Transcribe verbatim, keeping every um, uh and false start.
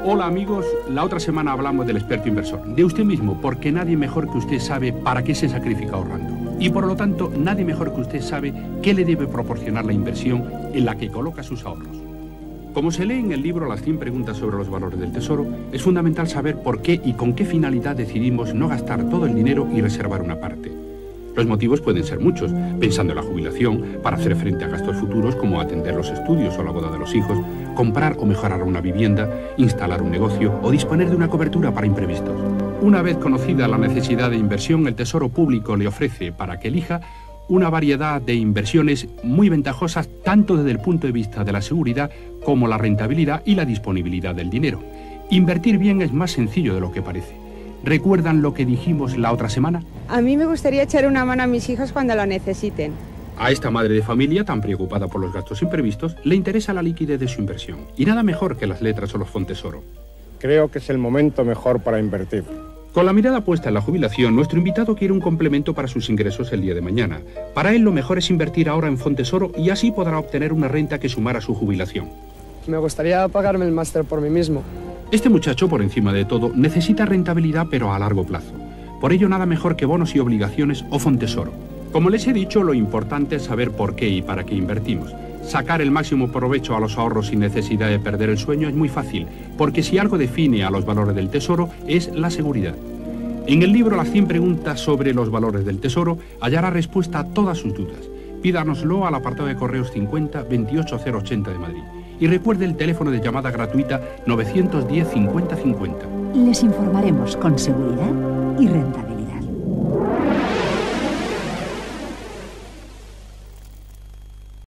Hola amigos, la otra semana hablamos del experto inversor, de usted mismo, porque nadie mejor que usted sabe para qué se sacrifica ahorrando. Y por lo tanto, nadie mejor que usted sabe qué le debe proporcionar la inversión en la que coloca sus ahorros. Como se lee en el libro Las cien preguntas sobre los valores del tesoro, es fundamental saber por qué y con qué finalidad decidimos no gastar todo el dinero y reservar una parte. Los motivos pueden ser muchos, pensando en la jubilación, para hacer frente a gastos futuros como atender los estudios o la boda de los hijos, comprar o mejorar una vivienda, instalar un negocio o disponer de una cobertura para imprevistos. Una vez conocida la necesidad de inversión, el Tesoro Público le ofrece, para que elija, una variedad de inversiones muy ventajosas tanto desde el punto de vista de la seguridad como la rentabilidad y la disponibilidad del dinero. Invertir bien es más sencillo de lo que parece. ¿Recuerdan lo que dijimos la otra semana? A mí me gustaría echar una mano a mis hijos cuando lo necesiten. A esta madre de familia, tan preocupada por los gastos imprevistos, le interesa la liquidez de su inversión. Y nada mejor que las letras o los Fontesoro. Creo que es el momento mejor para invertir. Con la mirada puesta en la jubilación, nuestro invitado quiere un complemento para sus ingresos el día de mañana. Para él lo mejor es invertir ahora en Fontesoro y así podrá obtener una renta que sumara a su jubilación. Me gustaría pagarme el máster por mí mismo. Este muchacho, por encima de todo, necesita rentabilidad pero a largo plazo. Por ello nada mejor que bonos y obligaciones o Fontesoro. Como les he dicho, lo importante es saber por qué y para qué invertimos. Sacar el máximo provecho a los ahorros sin necesidad de perder el sueño es muy fácil, porque si algo define a los valores del tesoro es la seguridad. En el libro Las cien preguntas sobre los valores del tesoro hallará respuesta a todas sus dudas. Pídanoslo al apartado de correos cincuenta veintiocho cero ochenta de Madrid. Y recuerde el teléfono de llamada gratuita novecientos diez cincuenta cincuenta. Les informaremos con seguridad y rentabilidad.